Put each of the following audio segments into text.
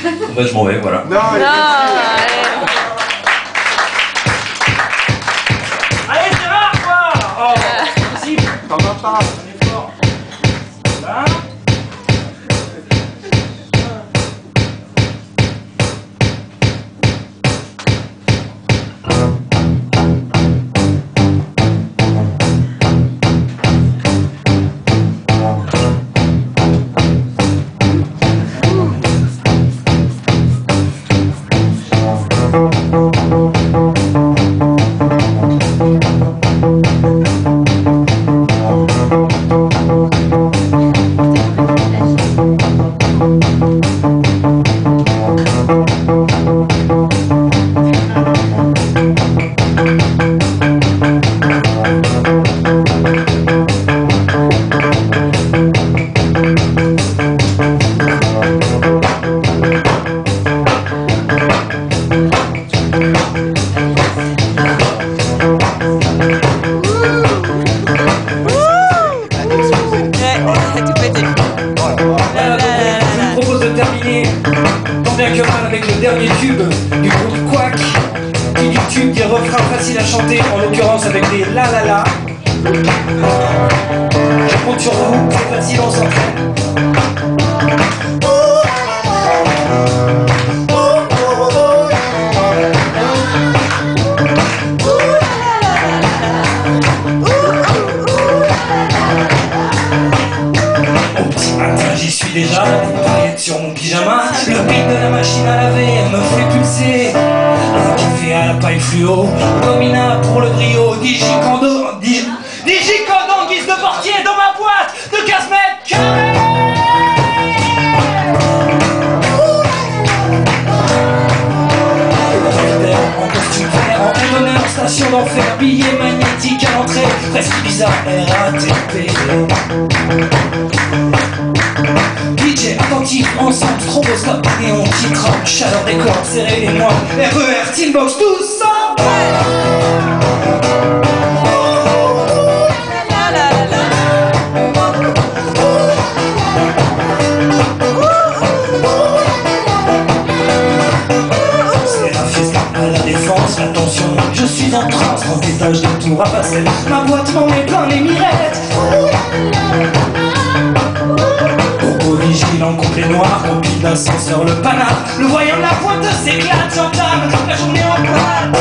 Bah, je m'en vais, voilà. Non, allez. Allez, c'est rare, quoi. Oh, possible. T'en vas pas. On est fort. Là. Je vous propose de terminer tant bien que mal avec le dernier tube du groupe Quack, qui du tube des refrains faciles à chanter, en l'occurrence avec des la la la. Je compte sur vous, c'est facile, on s'entraîne. J'y suis déjà, des paillettes sur mon pyjama. Le beat de la machine à laver me fait pulser. Un café à la paille fluo, Domina pour le brio, Digicando en guise de portier dans ma boîte de 15 mètres carrés. En costume vert, en M&M, en station d'enfer, billet magnétique à l'entrée, presque bizarre, RATP. DJ attentif, ensemble, stroboscope, néon, titre, chaleur des corps, serré les mois, RER, Teambox, tout ça. C'est la fiesta à la défense, l'attention, je suis en transe, 30 étages de tour à passer, ma boîte m'en est plein les mirettes. Vigilant contre les noirs, compile d'ascenseur le panard. Le voyant de la pointe s'éclate, j'entame la journée en boîte.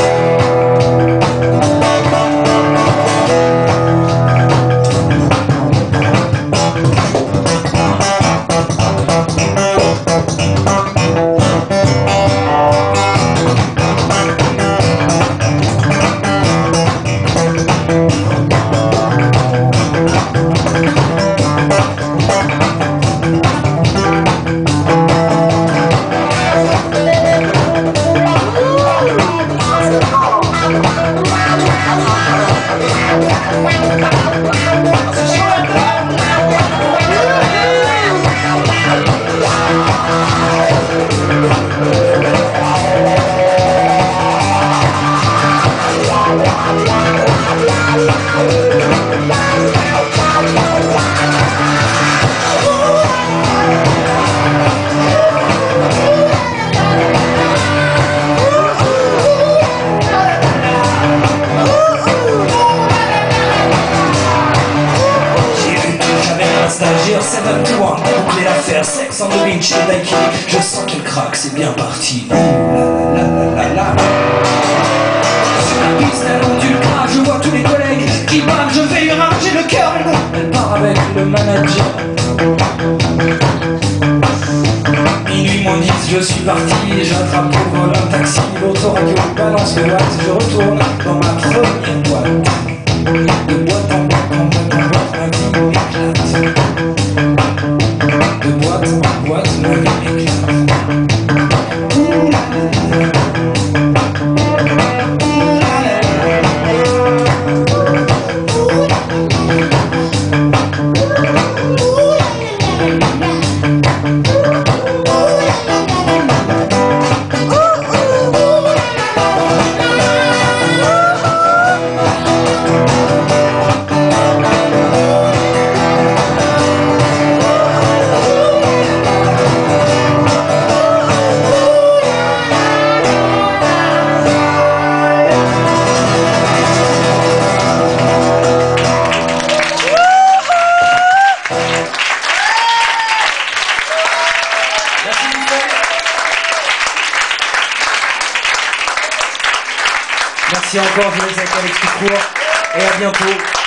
Stagiaire 721, boucler l'affaire, sexe en ligne chez Nike. Je sens qu'elle craque, c'est bien parti. Ouh la la la la la. Sur la piste, elle ondule grave, je vois tous les collègues qui bavent, je fais une rage, j'ai le cœur, elle part avec le manager. Minuit moins 10, je suis parti, j'attrape au vol un taxi, l'autoradio balance le watt, je retourne dans ma première boîte. De boîte en boîte en boîte en boîte, ma vie m'éclate. De boîte en boîte, ma vie m'éclate. Merci encore, je vous laisse avec Alex Picourt et à bientôt.